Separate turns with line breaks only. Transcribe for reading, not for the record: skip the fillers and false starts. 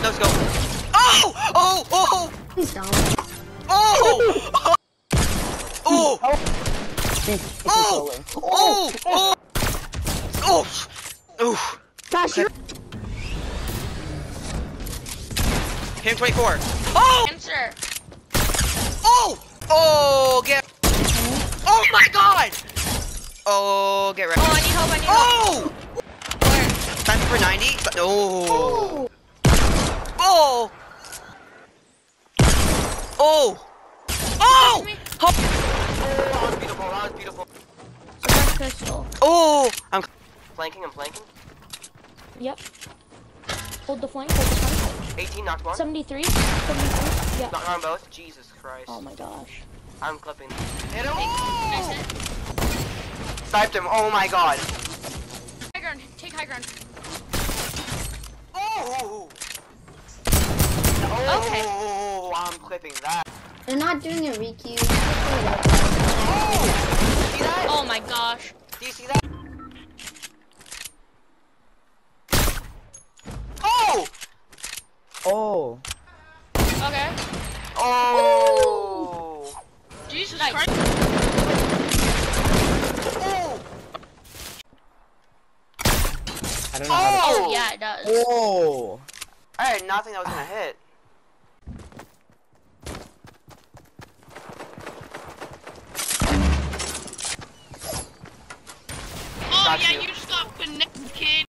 let's go. Oh! Oh! Oh!
He's down.
Oh! Oh! Oh!
Oh!
Oh! Oh! Oh! Oh!
Gosh, you're.
Him 24. Oh!
Answer.
Oh! Oh! Get. Oh my God! Oh, get ready.
Oh, I need help. I need
Oh!
help. Where?
Time for 90. Oh!
Oh!
Oh! Oh! Oh!
Me?
Oh, that was beautiful. That was beautiful.
That's pistol.
Oh! I'm flanking.
Yep. Hold the flank. Hold the flank.
18 knocked one.
73. 73. Yeah.
Knocked on both. Jesus Christ.
Oh my gosh.
I'm clipping. Hit him!
Nice
Oh!
hit.
Sniped him. Oh my God.
High ground. Take high ground.
Oh!
Okay.
Oh! I'm clipping that.
They're not doing a requeue.
Oh! See that?
Oh my gosh.
Do you see that? Oh!
Oh.
Okay.
Oh!
Jesus
Nice.
Christ.
Oh!
I don't know how to.
Oh yeah, it does.
Oh.
I had nothing that was gonna hit.
Oh
Got
yeah,
you.
you just got finessed, kid.